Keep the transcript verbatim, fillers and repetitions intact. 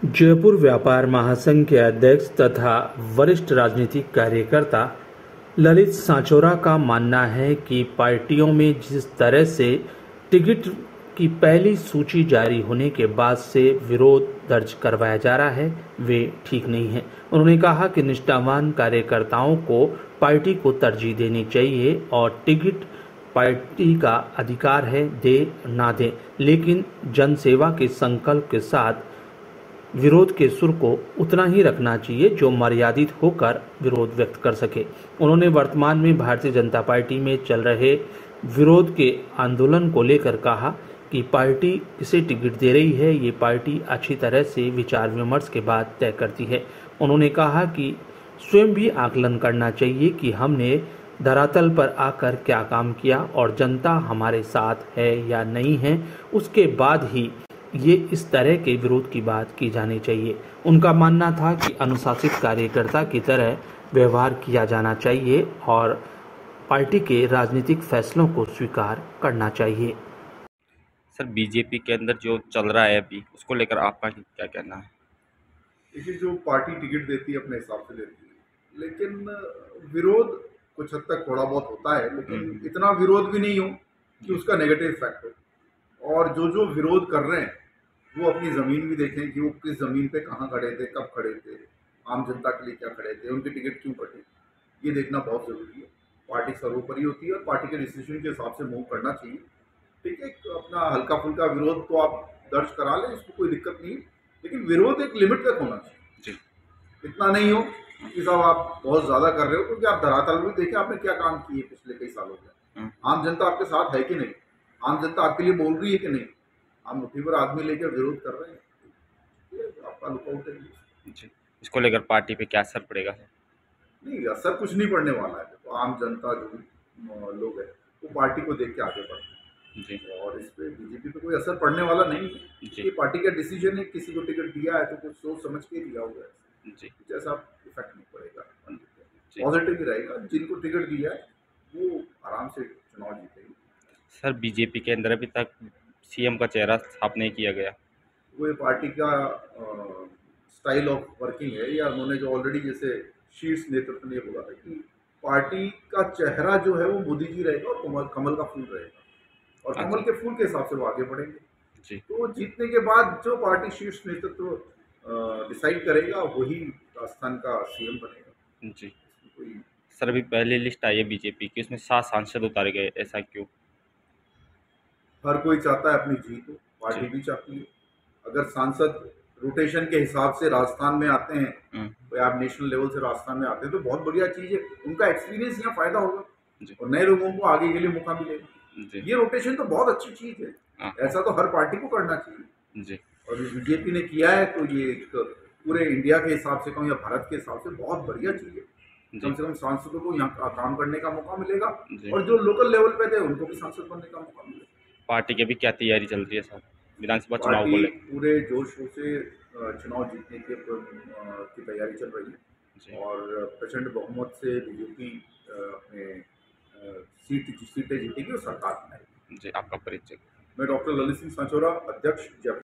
जयपुर व्यापार महासंघ के अध्यक्ष तथा वरिष्ठ राजनीतिक कार्यकर्ता ललित सांचौरा का मानना है कि पार्टियों में जिस तरह से टिकट की पहली सूची जारी होने के बाद से विरोध दर्ज करवाया जा रहा है वे ठीक नहीं है। उन्होंने कहा कि निष्ठावान कार्यकर्ताओं को पार्टी को तरजीह देनी चाहिए और टिकट पार्टी का अधिकार है, दे ना दे, लेकिन जनसेवा के संकल्प के साथ विरोध के सुर को उतना ही रखना चाहिए जो मर्यादित होकर विरोध व्यक्त कर सके। उन्होंने वर्तमान में भारतीय जनता पार्टी में चल रहे विरोध के आंदोलन को लेकर कहा कि पार्टी किसे टिकट दे रही है ये पार्टी अच्छी तरह से विचार विमर्श के बाद तय करती है। उन्होंने कहा कि स्वयं भी आकलन करना चाहिए कि हमने धरातल पर आकर क्या काम किया और जनता हमारे साथ है या नहीं है, उसके बाद ही ये इस तरह के विरोध की बात की जानी चाहिए। उनका मानना था कि अनुशासित कार्यकर्ता की तरह व्यवहार किया जाना चाहिए और पार्टी के राजनीतिक फैसलों को स्वीकार करना चाहिए। सर, बीजेपी के अंदर जो चल रहा है अभी उसको लेकर आपका क्या कहना है? देखिए, जो पार्टी टिकट देती है अपने हिसाब से देती है, लेकिन विरोध कुछ हद तक थोड़ा बहुत होता है, लेकिन इतना विरोध भी नहीं हो कि उसका नेगेटिव इफेक्ट हो। और जो जो विरोध कर रहे हैं वो अपनी ज़मीन भी देखें कि वो किस ज़मीन पे कहाँ खड़े थे, कब खड़े थे, आम जनता के लिए क्या खड़े थे, उनके टिकट क्यों कटे, ये देखना बहुत ज़रूरी है। पार्टी सर्वोपरि होती है और पार्टी के डिसीजन के हिसाब से मूव करना चाहिए। ठीक है, अपना हल्का फुल्का विरोध तो आप दर्ज करा लें, इसको कोई दिक्कत नहीं, लेकिन विरोध एक लिमिट तक होना चाहिए जी। इतना नहीं हो कि साहब आप बहुत ज़्यादा कर रहे हो, क्योंकि आप धरातल में देखें आपने क्या काम किए पिछले कई सालों में। आम जनता आपके साथ है कि नहीं, आम जनता आपके लिए बोल रही है कि नहीं, आप मुट्ठी भर आदमी लेकर विरोध कर रहे हैं, आपका लुकआउट है जी। इसको लेकर पार्टी पे क्या असर पड़ेगा? नहीं, असर कुछ नहीं पड़ने वाला है। तो आम जनता जो लोग हैं वो पार्टी को देख के आगे बढ़ते हैं जी। और इस पे बीजेपी पे कोई असर पड़ने वाला नहीं है। ये पार्टी का डिसीजन है, किसी को टिकट दिया है तो कुछ सोच समझ के दिया हुआ है जी। कुछ ऐसा इफेक्ट नहीं पड़ेगा, पॉजिटिव ही रहेगा। जिनको टिकट दिया है वो आराम से चुनाव जीतेंगे। सर, बीजेपी के अंदर अभी तक सीएम का चेहरा साफ नहीं किया गया। वो ये पार्टी का स्टाइल ऑफ वर्किंग है, या उन्होंने जो ऑलरेडी जैसे शीर्ष नेतृत्व ने बोला था कि पार्टी का चेहरा जो है वो मोदी जी रहेगा और कमल कमल का फूल रहेगा, और कमल के फूल के हिसाब से वो आगे बढ़ेंगे जी। तो जीतने के बाद जो पार्टी शीर्ष नेतृत्व डिसाइड करेगा वही राजस्थान का सीएम बनेगा जी। कोई सर, अभी पहली लिस्ट आई है बीजेपी की, उसमें सात सांसद उतारे गए, ऐसा क्यों? हर कोई चाहता है अपनी जीत हो, पार्टी भी चाहती है। अगर सांसद रोटेशन के हिसाब से राजस्थान में आते हैं तो आप नेशनल लेवल से राजस्थान में आते हैं तो बहुत बढ़िया चीज़ है, उनका एक्सपीरियंस यहाँ फायदा होगा और नए लोगों को आगे के लिए मौका मिलेगा। ये रोटेशन तो बहुत अच्छी चीज़ है, ऐसा तो हर पार्टी को करना चाहिए जी। और बीजेपी ने किया है तो ये एक पूरे इंडिया के हिसाब से कहूँ या भारत के हिसाब से बहुत बढ़िया चीज़ है। कम से कम सांसदों को यहाँ काम करने का मौका मिलेगा और जो लोकल लेवल पे थे उनको भी सांसद बनने का मौका मिलेगा। पार्टी की भी क्या तैयारी चल रही है सर विधानसभा चुनाव को लेकर? पूरे जोर शोर से चुनाव जीतने के की तैयारी चल रही है और प्रचंड बहुमत से बीजेपी अपने सीट सीटें जीतेगी और सरकार बनाएगी जी। आपका परिचय? मैं डॉक्टर ललित सिंह सांचौरा, अध्यक्ष जयपुर।